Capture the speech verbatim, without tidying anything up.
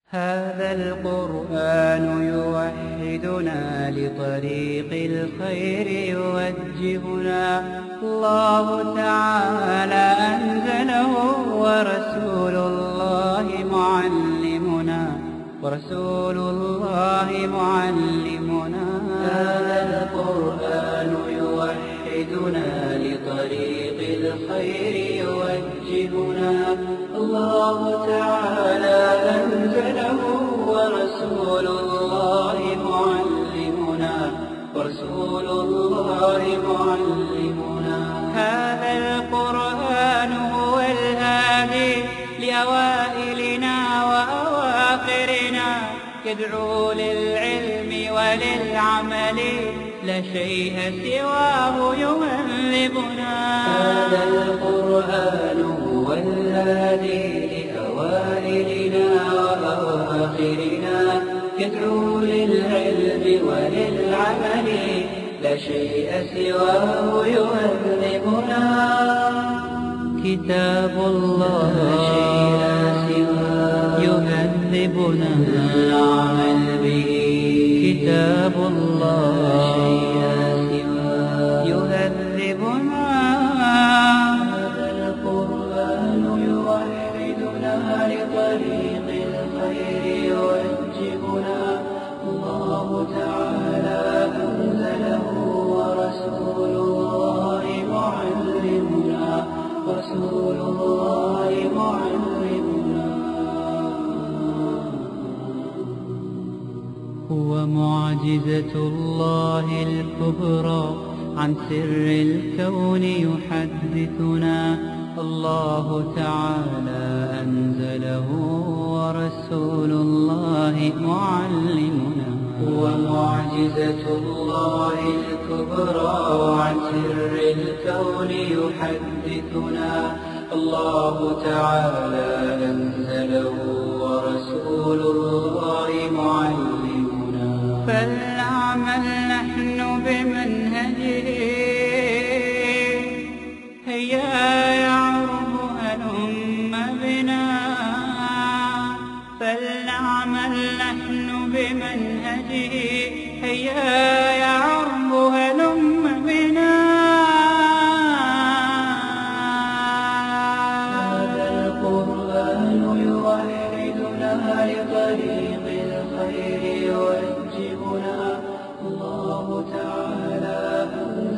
هذا القرآن يوحدنا لطريق الخير يوجهنا. الله تعالى أنزله ورسول الله معلمنا ورسول الله معلمنا. هذا القرآن يوحدنا لطريق الخير يوجهنا. الله تعالى أنزله ورسول الله معلمنا ورسول الله معلمنا. هذا القرآن هو الهادي لأوائلنا وأواخرنا، يدعو للعلم وللعمل، لا شيء سواه يهذبنا. هذا القرآن هو الهادي لأوائلنا وأواخرنا، يدعو للعلم وللعمل، لا شيء سواه يهذبنا. كتاب الله يهذبنا العمل به، كتاب الله يهذبنا. هذا القرآن يوحدنا لطريق الخير يوجهنا. الله تعالى أنزله ورسول الله معلمنا ورسول الله معلمنا. هو معجزة الله الكبرى، عن سر الكون يحدثنا. الله تعالى أنزله ورسول الله معلمنا. هو معجزة الله الكبرى، عن سر الكون يحدثنا. الله تعالى أنزله ورسول الله معلمنا. فلنعمل نحن بمنهجه، هيا يا عرب هلم بنا. فلنعمل نحن بمنهجه، هيا يا عرب هلم بنا. هذا القرآن يوحدنا لطريق الخير يوجهنا. الله تعالى